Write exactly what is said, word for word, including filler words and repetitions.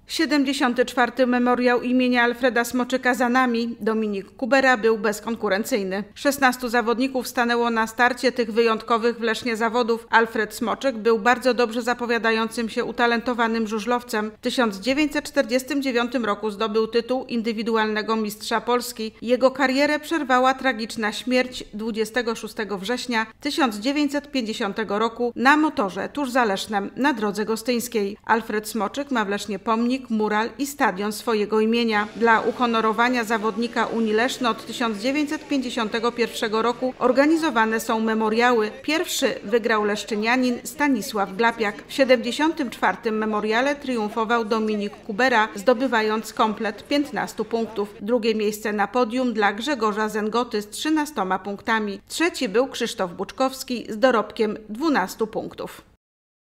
siedemdziesiąty czwarty memoriał imienia Alfreda Smoczyka za nami. Dominik Kubera był bezkonkurencyjny. szesnastu zawodników stanęło na starcie tych wyjątkowych w Lesznie zawodów. Alfred Smoczyk był bardzo dobrze zapowiadającym się utalentowanym żużlowcem. W tysiąc dziewięćset czterdziestym dziewiątym roku zdobył tytuł indywidualnego mistrza Polski. Jego karierę przerwała tragiczna śmierć dwudziestego szóstego września tysiąc dziewięćset pięćdziesiątego roku na motorze tuż za Lesznem na drodze gostyńskiej. Alfred Smoczyk ma w Lesznie pomnik, mural i stadion swojego imienia. Dla uhonorowania zawodnika Unii Leszno od tysiąc dziewięćset pięćdziesiątego pierwszego roku organizowane są memoriały. Pierwszy wygrał leszczynianin Stanisław Glapiak. W siedemdziesiątym czwartym memoriale triumfował Dominik Kubera, zdobywając komplet piętnastu punktów. Drugie miejsce na podium dla Grzegorza Zengoty z trzynastoma punktami. Trzeci był Krzysztof Buczkowski z dorobkiem dwunastu punktów.